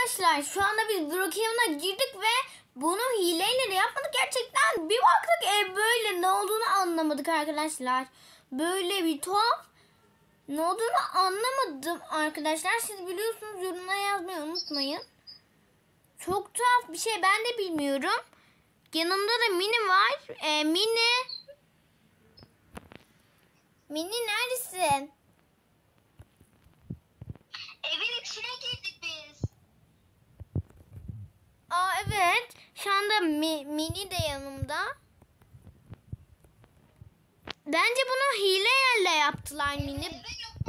Arkadaşlar şu anda biz Brookhaven'a girdik ve bunu hileyle de yapmadık. Gerçekten bir baktık böyle ne olduğunu anlamadık arkadaşlar. Böyle bir tuhaf, ne olduğunu anlamadım arkadaşlar. Siz biliyorsunuz, yorumlara yazmayı unutmayın. Çok tuhaf bir şey, ben de bilmiyorum. Yanımda da Mini var. Mini neredesin? Evin içine girdik biz. Aa evet. Şu anda Mini de yanımda. Bence bunu hileyle yaptılar Mini.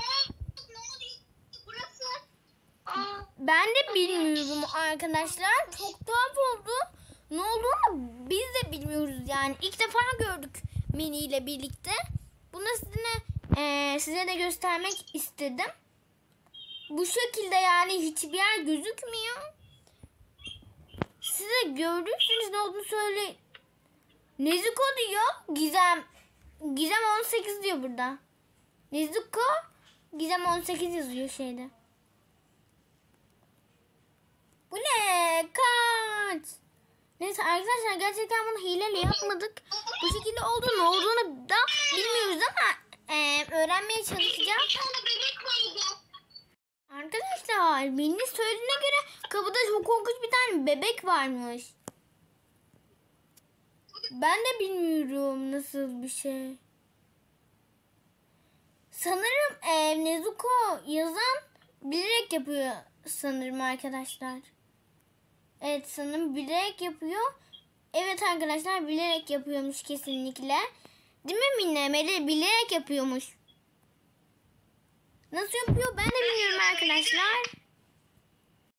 Burası. Ben de bilmiyorum arkadaşlar. Çok tuhaf oldu. Ne olduğunu biz de bilmiyoruz yani. İlk defa gördük Mini ile birlikte. Bunu size de göstermek istedim. Bu şekilde yani hiçbir yer gözükmüyor. Size gördüyseniz ne olduğunu söyleyin. Nezuko diyor. Gizem 18 diyor burada. Nezuko Gizem 18 yazıyor şeyde. Bu ne? Kaç. Neyse arkadaşlar, gerçekten bunu hileyle yapmadık. Bu şekilde ne olduğunu da bilmiyoruz ama öğrenmeye çalışacağım. Arkadaşlar Mini söylediğine göre kapıda çok korkunç bir tane bebek varmış. Ben de bilmiyorum nasıl bir şey. Sanırım Nezuko yazan bilerek yapıyor sanırım arkadaşlar. Evet, sanırım bilerek yapıyor. Evet arkadaşlar, bilerek yapıyormuş kesinlikle. Değil mi Mine? Bilerek yapıyormuş. Nasıl yapıyor ben de bilmiyorum arkadaşlar.